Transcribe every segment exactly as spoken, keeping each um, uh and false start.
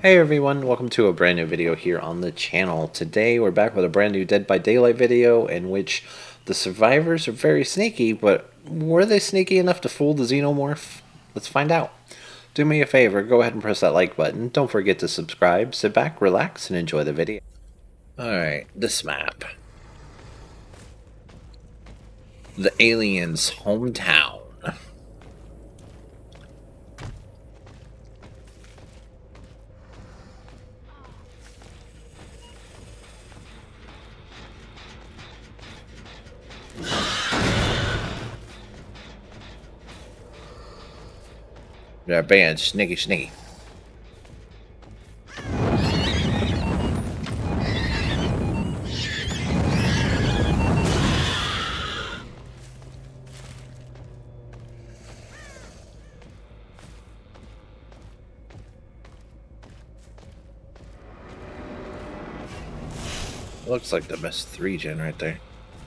Hey everyone, welcome to a brand new video here on the channel. Today we're back with a brand new Dead by Daylight video in which the survivors are very sneaky, but were they sneaky enough to fool the Xenomorph? Let's find out. Do me a favor, go ahead and press that like button. Don't forget to subscribe, sit back, relax, and enjoy the video. Alright, this map. The alien's hometown. They're banned, sneaky, sneaky. Looks like the best three gen right there.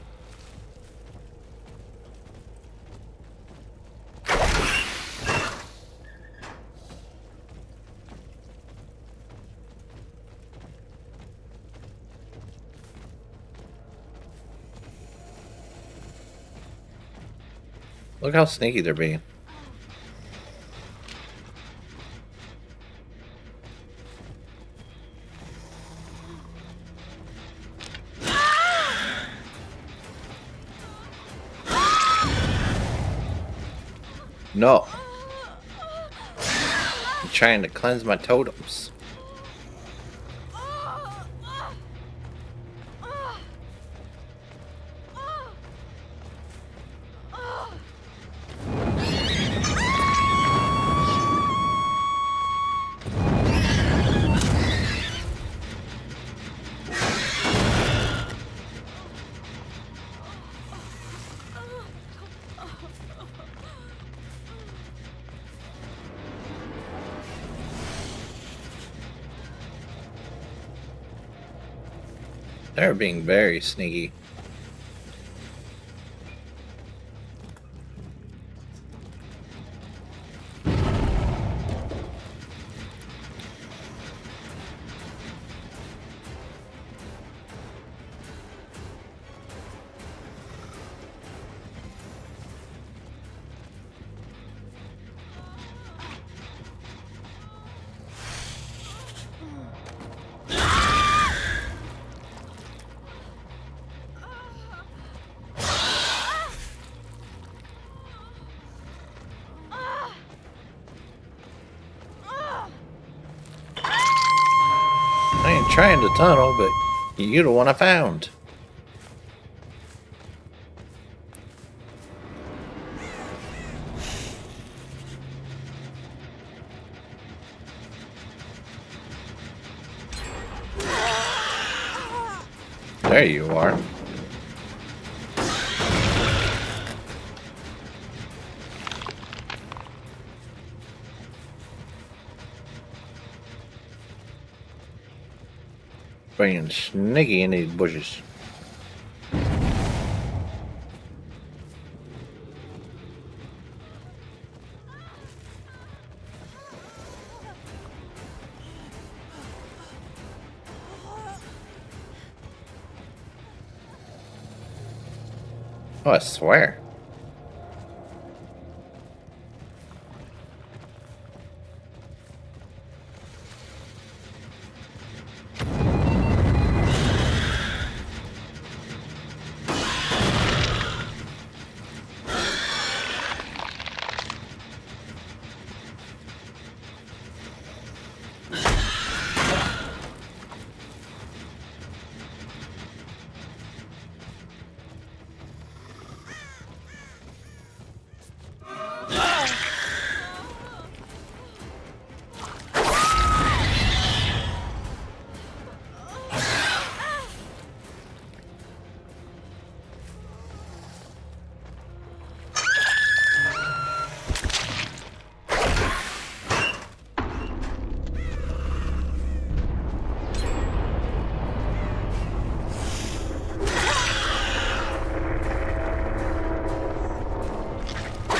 Look how sneaky they're being. No. I'm trying to cleanse my totems. They're being very sneaky. I ain't trying to tunnel, but you're the one I found. There you are. Being sneaky in these bushes. Oh, I swear.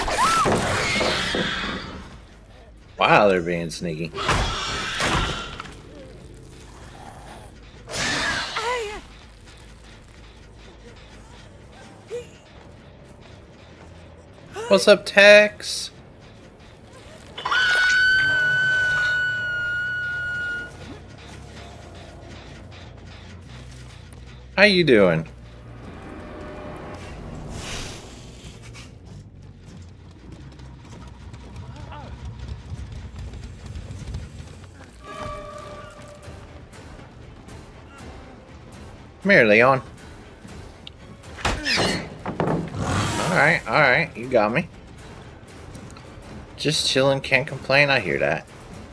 Wow, they're being sneaky. What's up, Tex? How you doing? Come here, Leon. Alright, alright, you got me. Just chilling, can't complain, I hear that.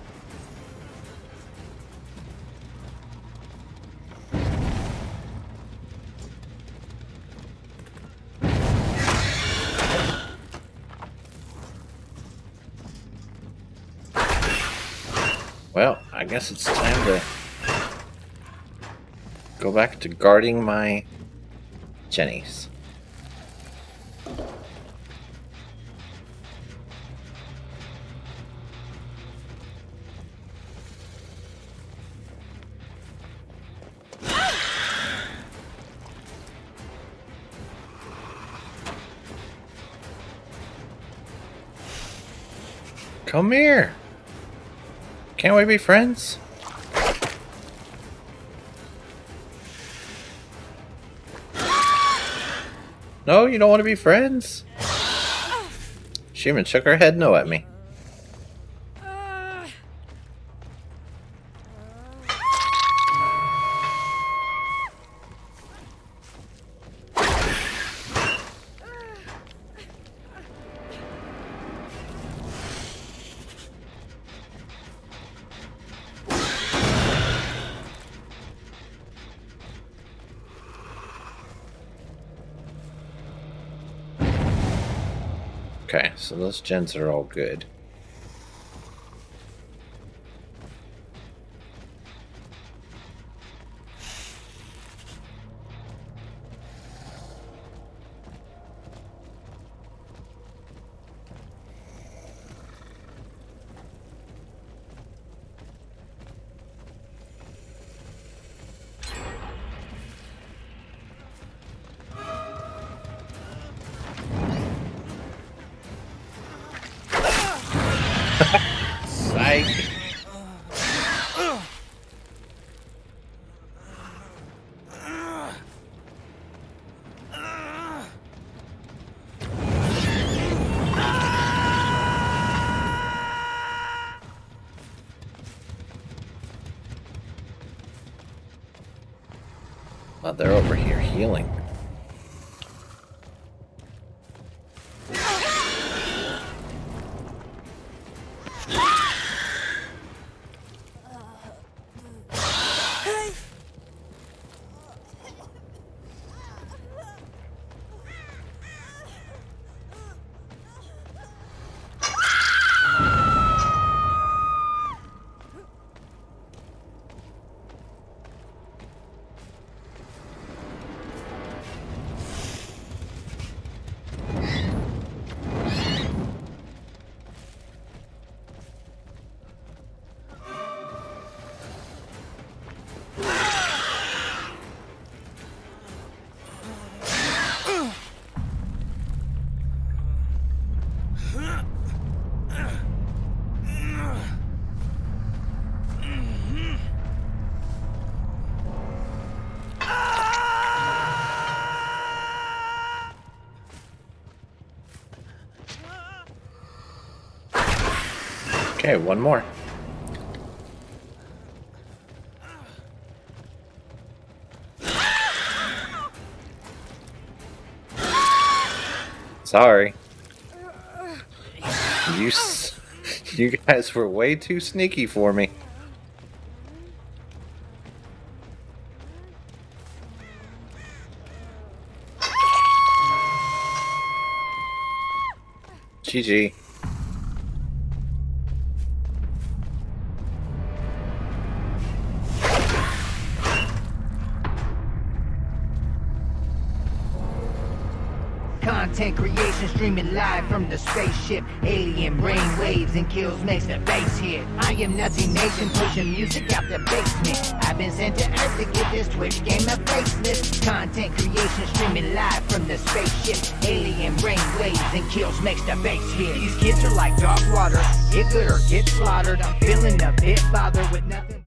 Well, I guess it's time to go back to guarding my Jennies. Come here. Can't we be friends? No, you don't want to be friends? She even shook her head no at me. Okay, so those gens are all good. Psych. Oh, they're over here healing. Okay, one more. Sorry. You, s you guys were way too sneaky for me. G G. Content creation streaming live from the spaceship. Alien brain waves and kills makes the bass hit. I am Nazi Nation pushing music out the basement. I've been sent to Earth to give this Twitch game a facelift. Content creation streaming live from the spaceship. Alien brain waves and kills makes the bass hit. These kids are like dog water, hit good or get slaughtered. I'm feeling a bit bothered with nothing.